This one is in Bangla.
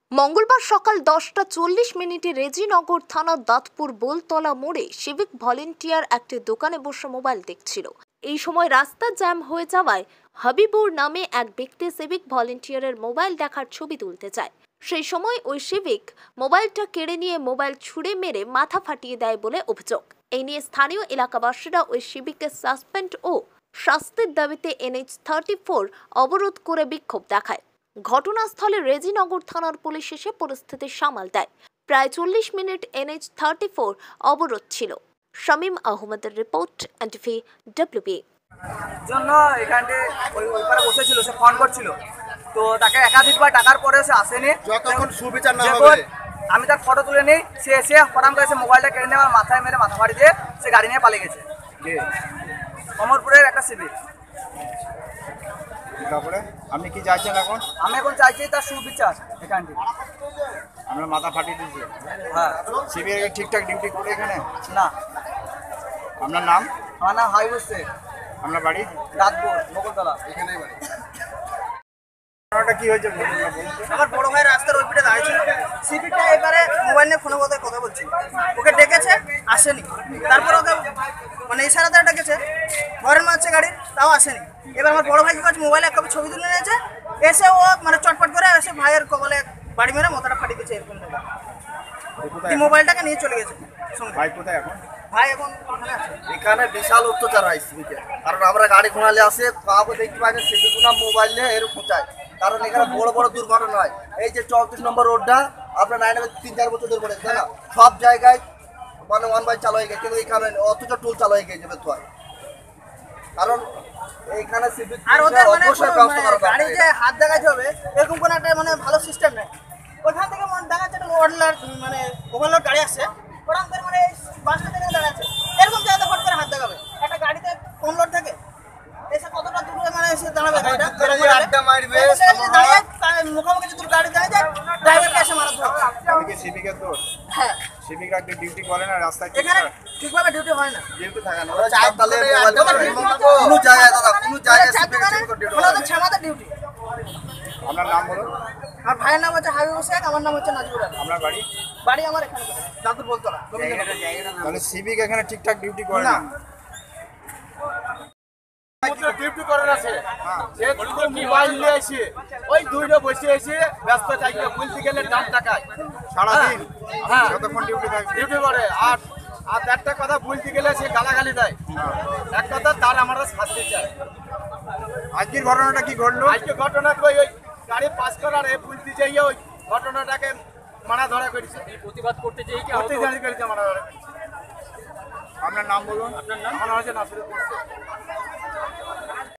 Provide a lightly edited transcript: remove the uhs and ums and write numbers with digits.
মঙ্গলবার সকাল 10:40 রেজিনগর থানার দাঁতপুর বোলতলা মোড়ে সিভিক ভলেন্টিয়ার একটি দোকানে বসে মোবাইল দেখছিল। এই সময় রাস্তা জ্যাম হয়ে যাওয়ায় হাবিবুর নামে এক ব্যক্তি সিভিক ভলেন্টিয়ারের মোবাইল দেখার ছবি তুলতে চায়। সেই সময় ওই সিভিক মোবাইলটা কেড়ে নিয়ে মোবাইল ছুঁড়ে মেরে মাথা ফাটিয়ে দেয় বলে অভিযোগ। এই নিয়ে স্থানীয় এলাকাবাসীরা ওই সিভিককে সাসপেন্ড ও শাস্তির দাবিতে NH-34 অবরোধ করে বিক্ষোভ দেখায়। ঘটনাস্থলে রেজিনগর থানার পুলিশ এসে পরিস্থিতি সামাল দেয়। প্রায় 40 মিনিট NH-34 অবরোধ ছিল। শামীম আহমেদের রিপোর্ট, NTVWB। জন্য এখানে ওইপারে বসেছিল, সে ফোন করছিল, তো তাকে একাধিকবার ডাকার পরে সে আসেনি। যতক্ষণ সুবিচার না হবে আমি তার ফটো তুলে নিই, সে এসে হঠাৎ করে মোবাইলটা কেড়ে নিয়ে আমার মাথায় মেরে মাথা ফাড়ি দিয়ে সে গাড়ি নিয়ে পালিয়ে গেছে। অমরপুরের একটা সিভিক। তারপরে আপনি কি চাইছেন এখন? আমি এখন চাইছি তার সুবিচার। এখানটি আমরা মাথা ফাটিয়ে দিয়েছি। হ্যাঁ, সিভিক ঠিকঠাক ডিউটি করে এখানে না। আপনার নাম? আমার নাম হাবিবুর শেখ। আপনার বাড়ি? দাঁতপুর বকুলতলা, এখানেই বাড়ি। কি হয়েছে? আমার বড় ভাই রাস্তার ওই পিঠে দাঁড়িয়েছিল, সিভিকটা এবারে মোবাইল নিয়ে ফোনে কথা বলছি, ওকে ডেকেছে, আসেনি। তারপর ওকে মানে ইশারাতে ডেকেছে, ঘরের মাঝে গাড়ি, তাও আসেনি। এবার আমার বড় ভাই কি করছে, মোবাইলে এক কপি ছবি তুলে নিয়েছে, এসে ও মানে চটপট করে এসে ভাইয়ের কপালে বাড়ি মেরে মাথাটা ফাটিয়ে দিয়েছে। এরকম মোবাইলটাকে নিয়ে চলে গেছে। ভাই কোথায় এখন? ভাই এখন এখানে বিশাল অত্যাচার হয় সিভিকে, কারণ আমরা গাড়ি ঘোড়ালে আসে কাউকে দেখতে পাই না, সিভিকগুলো মোবাইল নিয়ে এরকম খোঁচায়। কারণ এখানে বড় বড় দুর্ঘটনা হয়। এই যে 34 নম্বর রোডটা আপনার 3-4 বছর ধরে পড়েছে, তাই না? সব জায়গায় মানে 1 বাই চালু হয়ে গেছে, কিন্তু এখানে অথচ টুল চালু হয়ে গেছে। কারণ এইখানে সিভিক আর ওদের মানে গাড়ি যে হাত দেখাতে হবে এরকম কোনো একটা মানে ভালো সিস্টেম নেই। ওইখান থেকে দেখাচ্ছে একটা মানে ওভারলোড গাড়ি আসছে, ওরা মানে বাসটা থেকে দাঁড়াচ্ছে, এরকম জায়গাতে ফট করে হাত দেখাবে। একটা গাড়িতে কম লোড থাকে, এসে কতটা দূরে মানে এসে দাঁড়াবে, আড্ডা মারবে, দাঁড়িয়ে মুখোমুখি যদি গাড়ি দাঁড়িয়ে যায় ড্রাইভারকে এসে মারা ধরবে। সিভিকের দোষ? হ্যাঁ, সিভিকরা ডিউটি করে না রাস্তায়, এখানে ঠিকভাবে ডিউটি হয় না। ডিউটি থাকে না, ওরা চাঁদতলে কোনো জায়গায় দাদা, কোনো জায়গায় ছামাতে ডিউটি। আপনার নাম বলুন? আমার ভাইয়ের নাম হচ্ছে হাবিবুর শেখ, আমার নাম হচ্ছে নাজিবুর। আপনার বাড়ি? বাড়ি আমার এখানে দাঁতুর বোলতলা। তাহলে সিভিক এখানে ঠিকঠাক ডিউটি করে না? ডিউটি করে আছে, সে মোবাইল নিয়ে এসে ওই দুইটা বসে এসে ব্যস্ত থাকবে, বলতে গেলে দাম টাকায় সারাদিন হ্যাঁ যতক্ষণ ডিউটি থাকে ডিউটি করে। আর একটা কথা বলতে গেলে সে গালাগালি দেয়। এক কথা তার আমরা শাস্তি চাই। আজকের ঘটনাটা কি ঘটলো? আজকে ঘটনা ওই গাড়ি পাস করার বলতে যাইয়ে ওই ঘটনাটাকে মারা ধরা করেছে, প্রতিবাদ করতে যাই করেছে মারা ধরা করেছে। আপনার নাম বলুন? আপনার নাম? আমার হচ্ছে নাসিরুদ্দিন।